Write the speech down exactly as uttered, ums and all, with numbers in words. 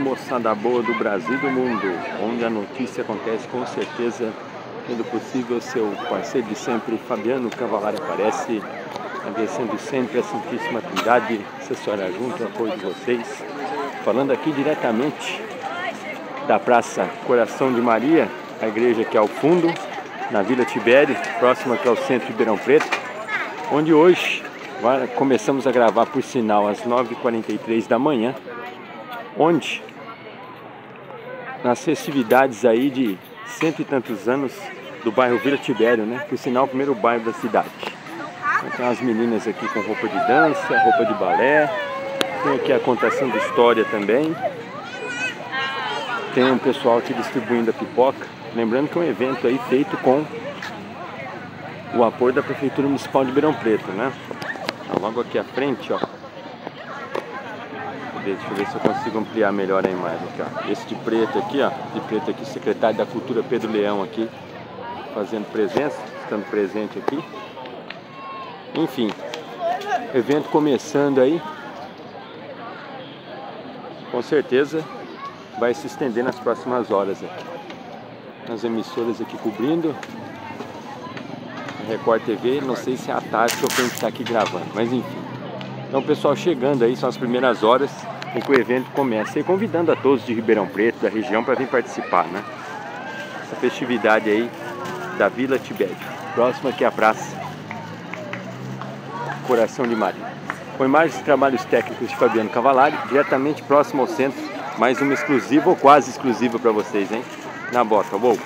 moçada boa do Brasil e do mundo, onde a notícia acontece com certeza, sendo possível, seu parceiro de sempre, Fabiano Cavalari, aparece, agradecendo sempre a Santíssima Trindade, assessorar junto, o apoio de vocês, falando aqui diretamente da Praça Coração de Maria, a igreja aqui ao fundo, na Vila Tibério, próxima aqui ao centro de Ribeirão Preto, onde hoje começamos a gravar, por sinal, às nove e quarenta e três da manhã, onde nas festividades aí de cento e tantos anos do bairro Vila Tibério, né? Por sinal, o primeiro bairro da cidade. Então, tem umas meninas aqui com roupa de dança, roupa de balé, tem aqui a contação de história também, tem um pessoal aqui distribuindo a pipoca, lembrando que é um evento aí feito com o apoio da Prefeitura Municipal de Ribeirão Preto, né? Logo aqui à frente, ó. Deixa eu ver se eu consigo ampliar melhor a imagem aqui, ó. Esse de preto aqui, ó. De preto aqui, secretário da Cultura Pedro Leão aqui, fazendo presença, estando presente aqui. Enfim, evento começando aí. Com certeza vai se estender nas próximas horas aqui. As emissoras aqui cobrindo. Record T V, não sei se é à tarde que eu tenho que estar aqui gravando, mas enfim. Então, pessoal, chegando aí, são as primeiras horas em que o evento começa. E convidando a todos de Ribeirão Preto, da região, para vir participar, né? Essa festividade aí da Vila Tibério, próxima aqui à Praça Coração de Maria. Com imagens e trabalhos técnicos de Fabiano Cavalari, diretamente próximo ao centro, mais uma exclusiva ou quase exclusiva para vocês, hein? Na bota, uou!